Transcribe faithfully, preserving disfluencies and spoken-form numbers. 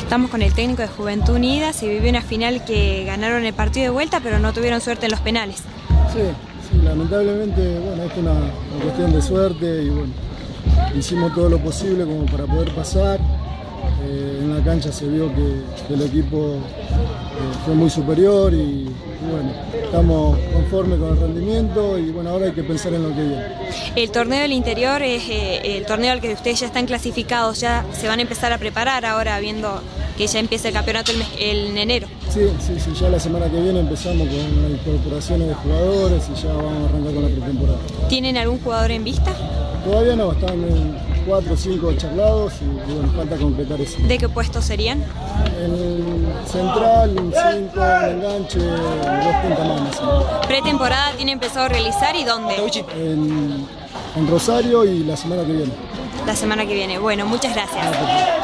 Estamos con el técnico de Juventud Unida. Se vivió una final que ganaron el partido de vuelta, pero no tuvieron suerte en los penales. Sí, sí, lamentablemente, bueno, esto es una, una cuestión de suerte y bueno, hicimos todo lo posible como para poder pasar. Eh, en la cancha se vio que, que el equipo eh, fue muy superior y, y bueno, estamos conformes con el rendimiento y bueno, ahora hay que pensar en lo que viene. El torneo del interior es eh, el torneo al que ustedes ya están clasificados, ya se van a empezar a preparar ahora viendo que ya empieza el campeonato el mes, el, en enero. Sí, sí, sí, ya la semana que viene empezamos con las incorporaciones de jugadores y ya vamos a arrancar con la pretemporada. ¿Tienen algún jugador en vista? Todavía no, están en cuatro o cinco charlados y, y bueno, falta concretar eso. ¿De qué puestos serían? El central, un cinco, un enganche, dos puntas más. ¿Pretemporada tiene empezado a realizar y dónde? En, en Rosario y la semana que viene. La semana que viene. Bueno, muchas gracias.